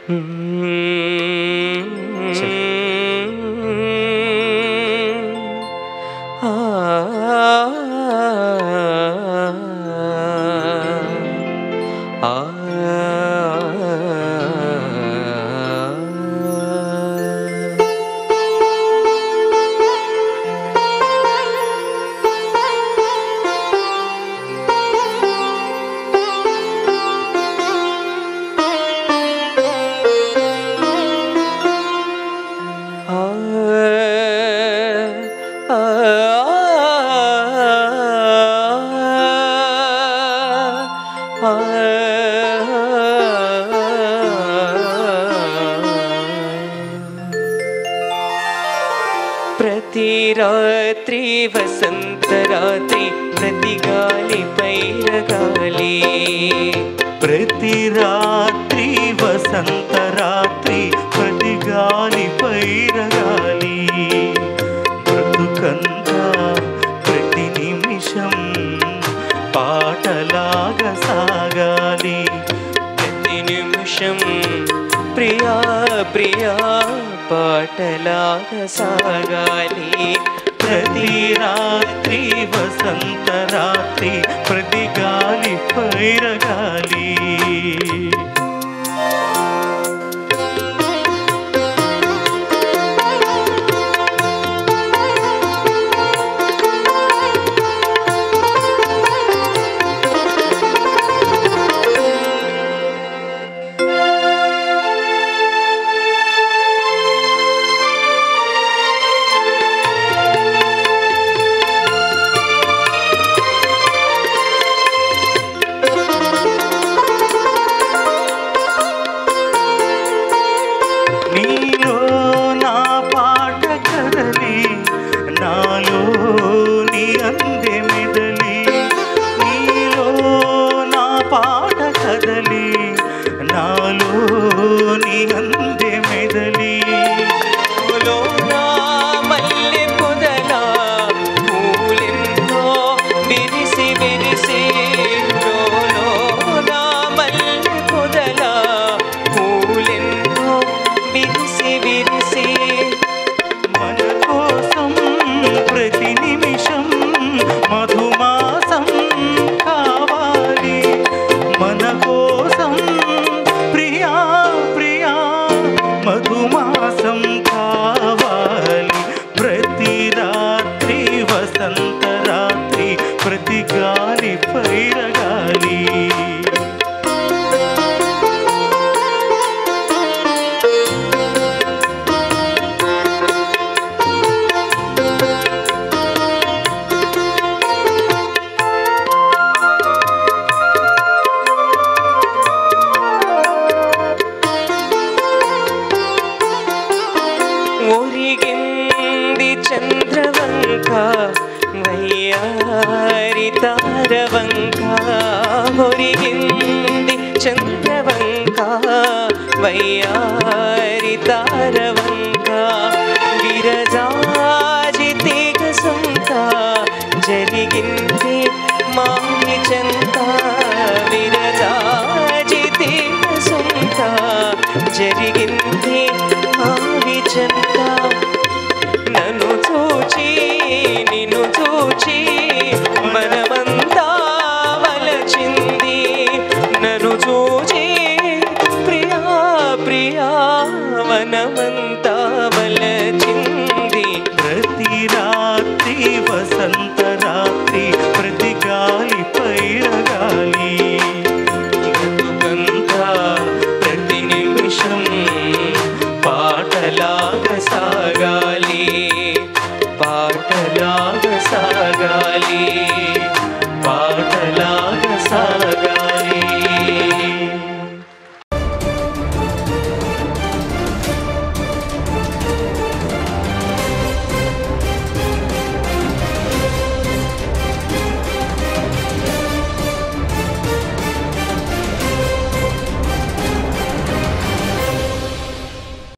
ప్రతి రాత్రి వసంత రాత్రి ప్రతి గాలి పైరగాలి ప్రతి రాత్రి వసంత రాత్రి ప్రతి గాలి పైరగాలి బ్రతుకంతా ప్రతి నిమిషం పాటలాగా సాగాలి ప్రతి నిమిషం ప్రియా ప్రియా పాటలాగా సాగాలి ప్రతి రాత్రి వసంత రాత్రి ప్రతి గాలి పైరగాలి నాలో నీ అందే మెదలి నీలో నా పాట కదలి నాలో నీ అందే మెదలి నా మల్లె పొదలా పూలెన్నో విరిసి విరిసి నా మల్లె పొదలా పూలెన్నో విరిసి విరిసి మన కోసం ప్రతి నిమిషం మధుమాసం కావాలి మన కోసం ప్రియా ప్రియా మధుమాసం కావాలి ప్రతి రాత్రి వసంత రాత్రి ప్రతి గాలి పైరగాలి ఒరిగింది చంద్రవంక వయ్యారి తారవంక ఒరిగింది చంద్రవంక వయ్యారి తారవంక విరజాజి తీగ సొంత జరిగింది మామి చెంత విరజాజి తీగ సొంత జరిగింది మామి చెంత నన్ను చూచి నిన్ను చూచి మనమంతా వలచింది నన్ను చూచి ప్రియా ప్రియా మనమంతా వలచింది ప్రతి రాత్రి వసంత రాత్రి ప్రతి గాలి పైరగాలి బ్రతుకంతా ప్రతి నిమిషం పాటలాగా సాగాలి పాటలాగా సాగాలి